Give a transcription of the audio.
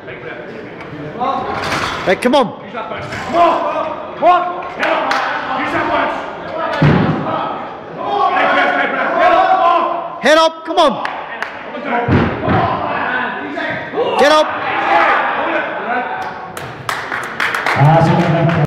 Hey, come on. Use that punch. What? Get up. Use that punch. Head up, come on. Get up.